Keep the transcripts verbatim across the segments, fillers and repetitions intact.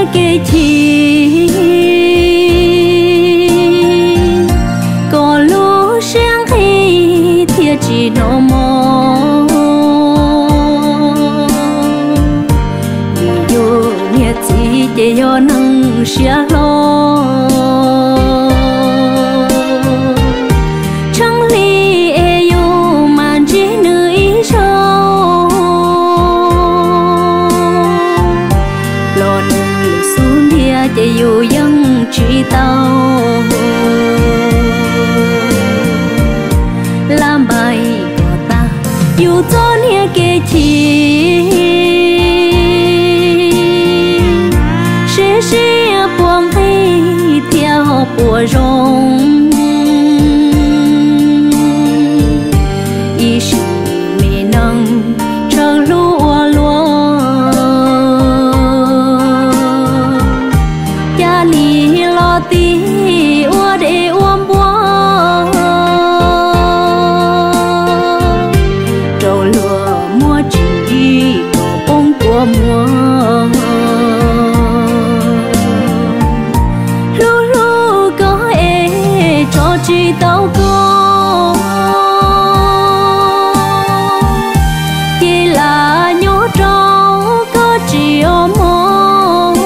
nia kê chi có lũ sáng khi thiệt chỉ nó mò yêu nia chỉ để yo nâng xia lo chẳng li e yo man chỉ nữ ý sâu lo nữ xuống địa để yo yang chỉ tao làm bài của ta yêu cho nia kê chi sẽ sẽ buông hay theo của rong ý sự mê nâng chờ lúa lúa gia li lo tí ua để uom bua trầu lúa mua chỉ có bông của mua chỉ tao có chỉ là nhớ trâu có chỉ ôm mơ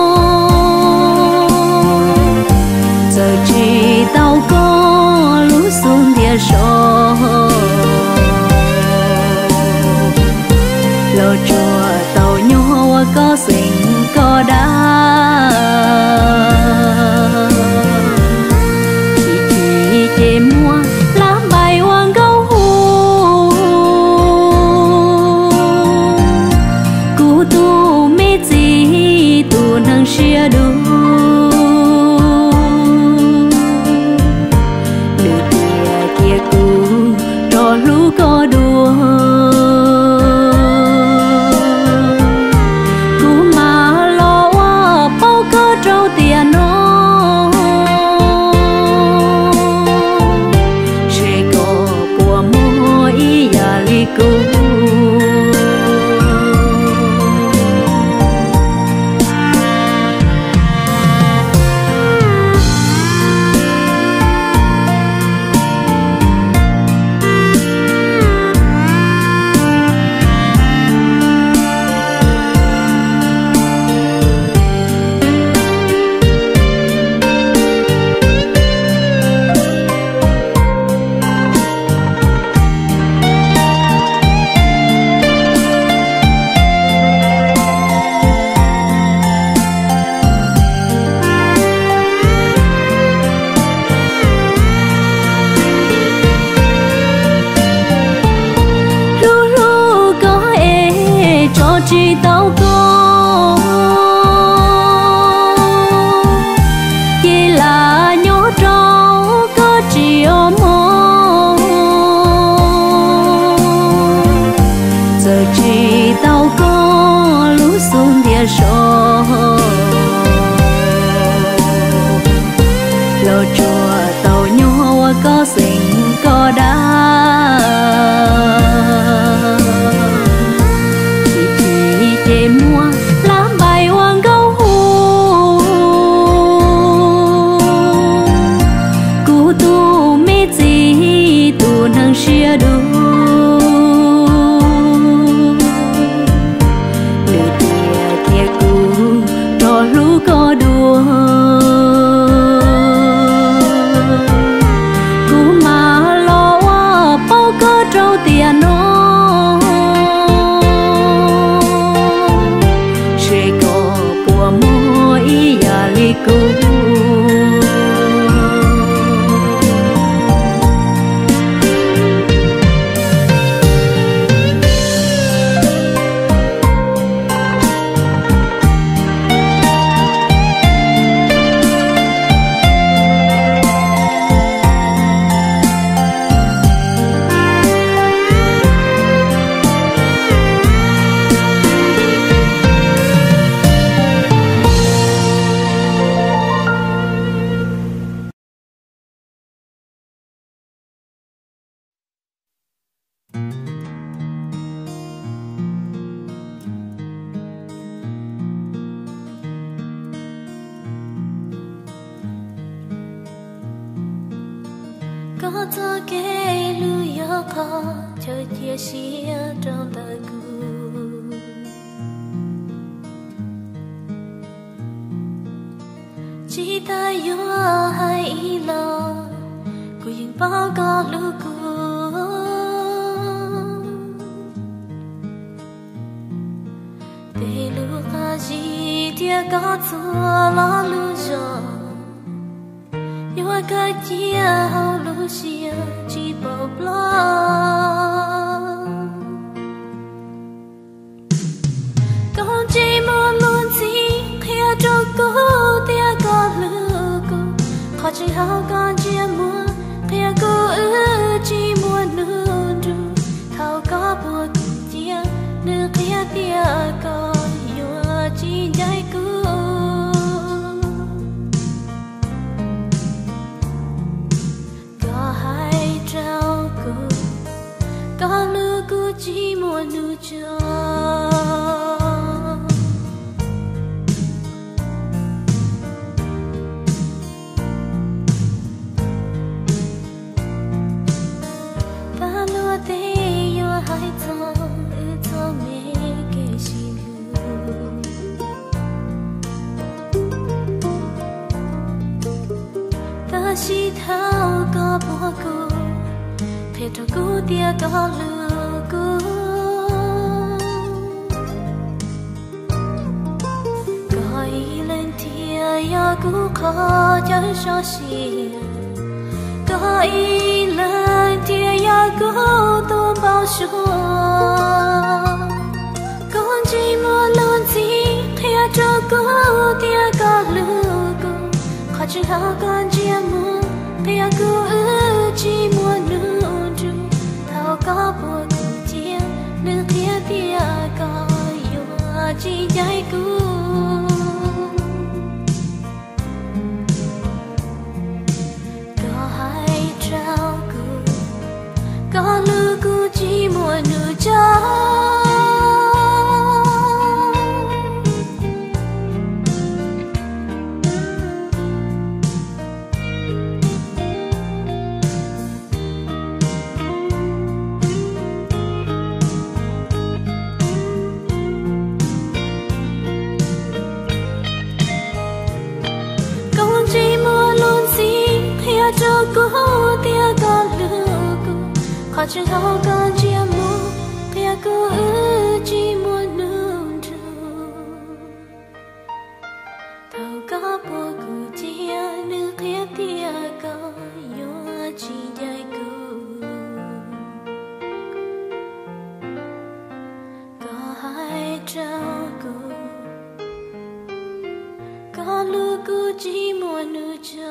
giờ chỉ tao có lũ xuống địa sâu lo chùa tao nhớ có sinh có đá để mua lá bài hoàng gấu hù cú tu mê gì tu nâng xia đu lửa tia kia cú trò lú có đùa cú mà lo bao cơ trâu tiền nó chỉ tao có chỉ là nhớ trâu có chỉ ôm mơ giờ chỉ tao có lũ xuống địa sâu lo chùa tao nhớ có sinh có đá để mua lá bài hoàng gấu hù cú tu mê gì tu nâng xia đu lửa tia kia cú trò lú có đùa cú mà lo bao cơ trâu tiền nó có cho kê lưu gió khó chờ chia sẻ trong đời cu chỉ ta yo hay lo cu những bao có lưu cu để lưu ca gì tia có cho lo lưu gió yo cái chia hao lưu xia chỉ bao lo con chỉ muốn luôn gì khi cho cô tia có lưu cô khó chỉ hao con chia muốn khi cô ư chỉ muốn nương ru thao có buồn chia nương khi tia có yo chỉ dạy cô có lưu cô chỉ muốn nuôi cho ta lúa tê yo hai thong ư thong mê kê xin ta chỉ thao có bỏ cô thế cho cô tia có lừa cô gọi lên tia ya cô khó cho cho xì gọi lên tia ya cô tôi bao số con chỉ muốn luôn gì thế cho cô tia có lừa cô khó chịu hao con chỉ muốn thế cô ư chỉ muốn nữa có buồn chia nước kia tia có yo chỉ dạy cô có hai trao cô có lưu cô chỉ muốn nửa cho cho cô tia có lưu cô khó chừng hao con chia mua tia cô ư chỉ muốn nương ru thao có bỏ cô chia nước kia tia có yo chỉ dạy cô có hai trao cô có lưu cô chỉ muốn nương cho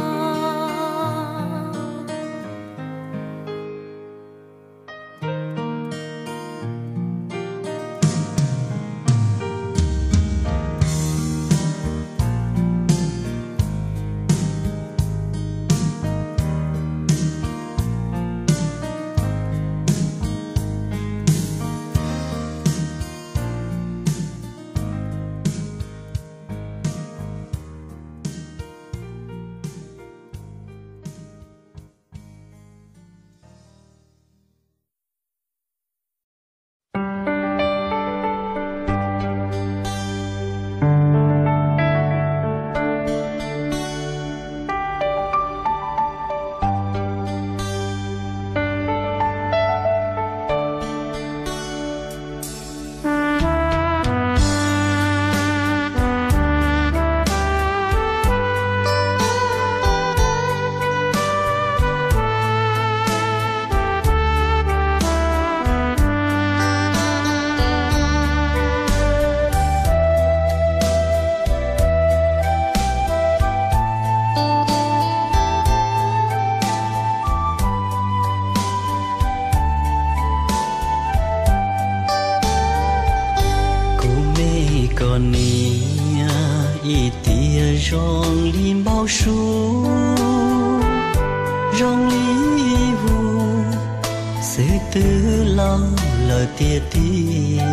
rong lim bao su rong li vu sự tư lo lời tia tia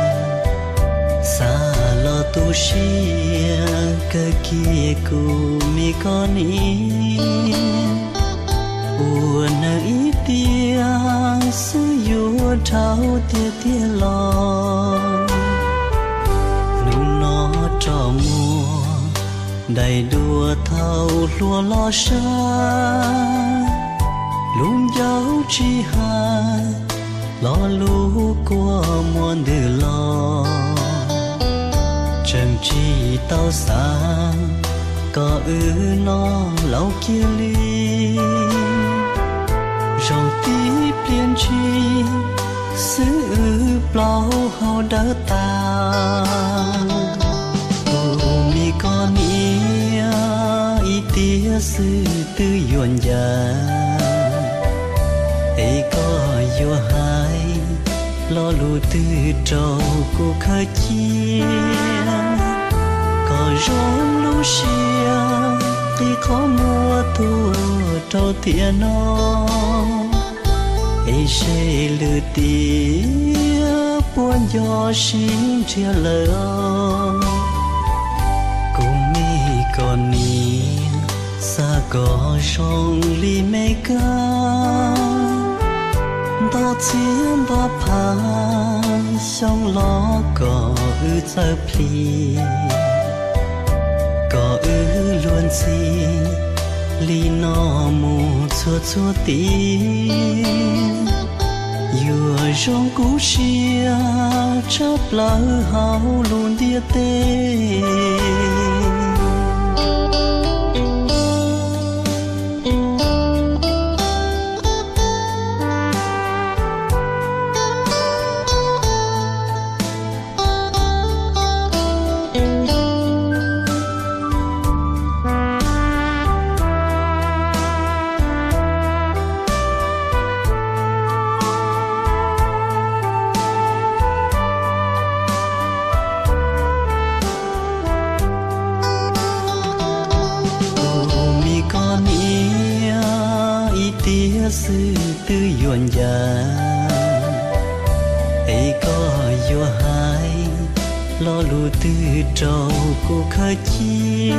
xa lo tu xia cơ kia cu mi con ý buồn nơi tia sư dùa trao tia tia lo nụ nó trò mùa đầy đùa thâu lúa lo xa luôn dấu chi hà lo lú của muôn đời lo trầm chi tao sáng có ư nó lâu kia ly rồi tiếp liên chi xứ bao hao đỡ ta ô mi con ia ý tía sư tư yuan già ấy có vô hai lo lù tư trâu cô khơi chia có rốn lú xia khi khó mua tua trâu tiền nó ấy sẽ lừa tía buồn gió xin chia lời cùng mi còn ni xa có sông ly mê ca đó chiến đó phá sông lo có ư giờ pli có ư luôn gì ly nó mù chua chua tiếng vừa rong cú xia chấp lỡ hao luôn địa tê sư tư yuan già ấy có vô hai lo lù tư trâu cô khơi chia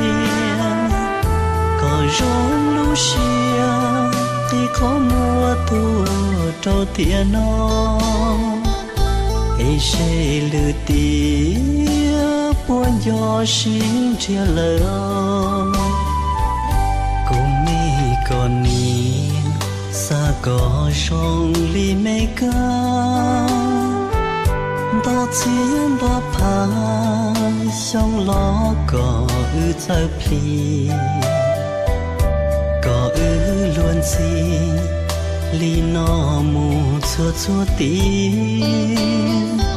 có rốn lú xia khi khó mua tua trâu tiền nó ấy sẽ lừa tía buồn gió xin chia lời cùng mi còn ni xa có sông ly mê ca đó chiến đó phá sông lo có ư giờ pli có ư luôn gì ly nó mù chua chua tiếng